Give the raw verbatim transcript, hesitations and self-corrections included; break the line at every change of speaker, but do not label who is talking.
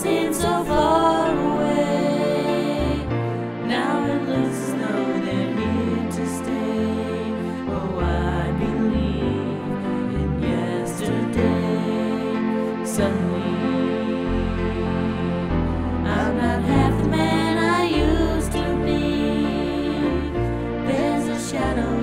seemed so far away. Now it looks as though they're here to stay. Oh, I believe in yesterday. Suddenly, I'm not half the man I used to be. There's a shadow